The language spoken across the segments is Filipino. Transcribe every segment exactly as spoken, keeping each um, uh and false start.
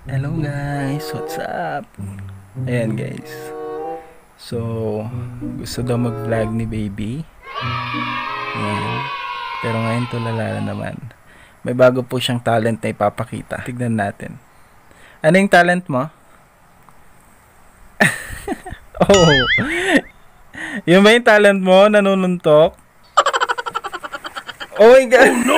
Hello guys, what's up? Ayan guys. So, gusto daw mag-vlog ni baby. Ayan. Pero ngayon tulala na naman. May bago po siyang talent na ipapakita. Tignan natin. Ano yung talent mo? Oh, yun ba yung talent mo? Nanununtok? Oh my God! Oh no!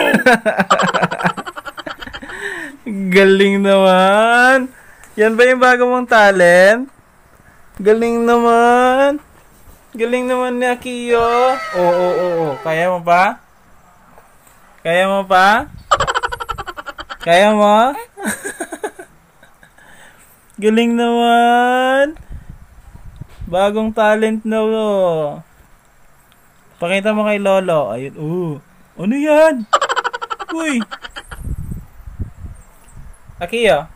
Galing naman! Yan ba yung bago mong talent? Galing naman! Galing naman ni Akiyo! Oo, oo, oo, oo. Kaya mo pa? Kaya mo pa? Kaya mo? Galing naman! Bagong talent na oh. Pakita mo kay Lolo. Ayun, oh. Ano yan? Uy! Akiyo?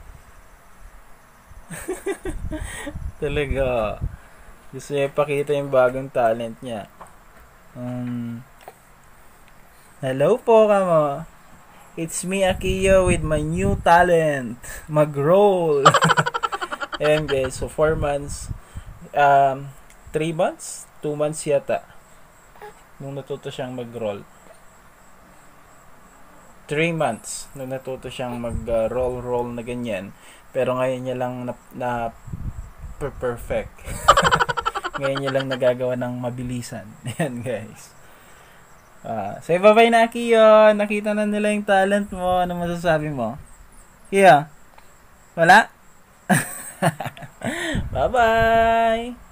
Talaga. Gusto niya ipakita yung bagong talent niya. Um, Hello po kamo. It's me Akiyo with my new talent. Mag-roll. Ayan guys. So four months. Um, three months? two months yata. Nung natuto siyang mag-roll. three months nung natuto siyang mag-roll-roll na ganyan. Pero ngayon niya lang na, na perfect. Ngayon niya lang nagagawa ng mabilisan. Ayan guys. Uh, say bye-bye na Akiyo. Nakita na nila yung talent mo. Ano masasabi mo? Kiyo? Wala? Bye-bye!